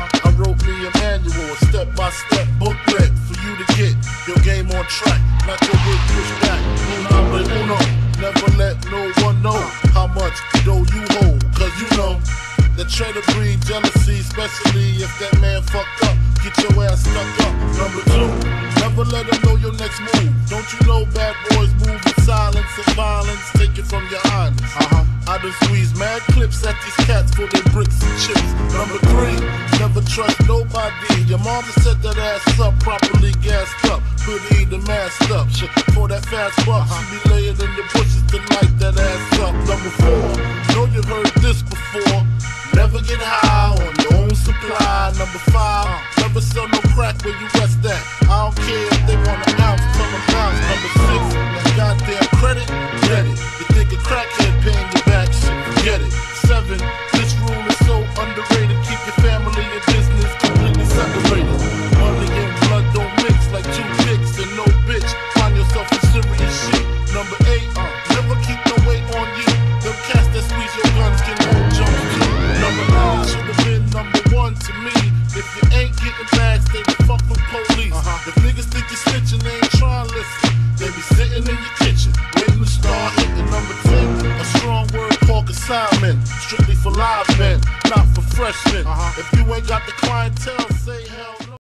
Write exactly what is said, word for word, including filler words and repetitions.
I wrote me a manual, a step-by-step booklet for you to get your game on track. Not your whip push back. Uno, uno. Never let no one know how much dough you hold, cause you know that try to breed jealousy, especially if that man fucked up. Get your ass stuck up. Number two, never let them know your next move. Don't you know bad boys move in silence and violence? Take it from your highness. Uh-huh. I done squeeze mad clips at these cats for their bricks and chips. Number three, never trust nobody. Your mama set that ass up, properly gassed up, pretty the masked up. Shit, for that fast buck, uh-huh. She be laying in the bushes to light that ass up. Number four, know you heard this before. Never get high on your own supply. Number five, uh, never sell no crack where you rest at. I don't care if they want an ounce, tell them bounce. Number six, that goddamn credit, get it. You think a crackhead paying your back, shit, forget it. Seven, this rule is so underrated. Keep your family and business completely separated. Money and blood don't mix like two dicks and no bitch. Find yourself in serious shit. Number eight, uh, never keep no weight on you. Them cats that squeeze your guns can hold jump too. Number nine should have been number one to me. If you ain't getting bags, they be fuck with police. Uh-huh. If niggas think you snitching, they ain't trying to listen. They be sitting in your kitchen, waiting to start hitting. Number ten, a strong word called consignment. Strictly for live men, not for freshmen. Uh-huh. If you ain't got the clientele,